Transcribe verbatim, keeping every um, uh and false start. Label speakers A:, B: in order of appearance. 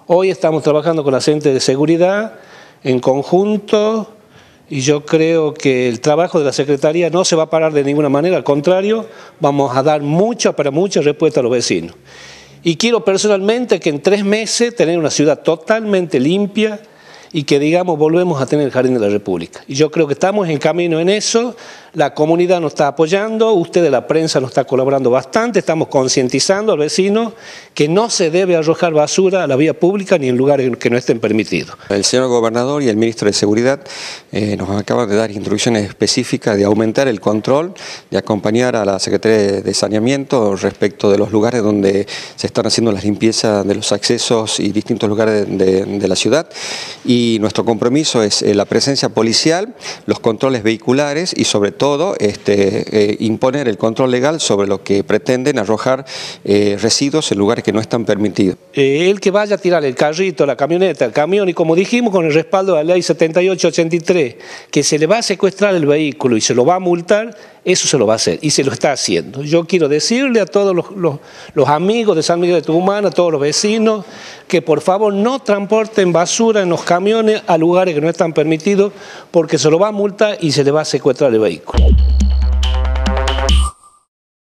A: Hoy estamos trabajando con la gente de seguridad en conjunto y yo creo que el trabajo de la Secretaría no se va a parar de ninguna manera, al contrario, vamos a dar mucha, para mucha respuesta a los vecinos. Y quiero personalmente que en tres meses tener una ciudad totalmente limpia y que, digamos, volvemos a tener el Jardín de la República. Y yo creo que estamos en camino en eso, la comunidad nos está apoyando, ustedes, la prensa, nos está colaborando bastante, estamos concientizando al vecino que no se debe arrojar basura a la vía pública ni en lugares que no estén permitidos.
B: El señor gobernador y el ministro de Seguridad eh, nos acaban de dar instrucciones específicas de aumentar el control, de acompañar a la Secretaría de Saneamiento respecto de los lugares donde se están haciendo las limpiezas de los accesos y distintos lugares de, de, de la ciudad. Y nuestro compromiso es eh, la presencia policial, los controles vehiculares y sobre todo este, eh, imponer el control legal sobre lo que pretenden arrojar eh, residuos en lugares que no están permitidos.
A: Eh, el que vaya a tirar el carrito, la camioneta, el camión y como dijimos con el respaldo de la ley setenta y ocho ochenta y tres, que se le va a secuestrar el vehículo y se lo va a multar, eso se lo va a hacer y se lo está haciendo. Yo quiero decirle a todos los, los, los amigos de San Miguel de Tucumán, a todos los vecinos, que por favor no transporten basura en los camiones a lugares que no están permitidos porque se lo va a multar y se le va a secuestrar el vehículo.